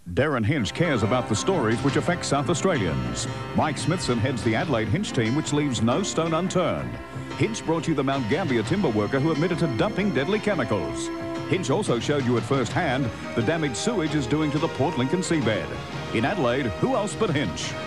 Darren Hinch cares about the stories which affect South Australians. Mike Smithson heads the Adelaide Hinch team, which leaves no stone unturned. Hinch brought you the Mount Gambier timber worker who admitted to dumping deadly chemicals. Hinch also showed you at first hand the damage sewage is doing to the Port Lincoln seabed. In Adelaide, who else but Hinch?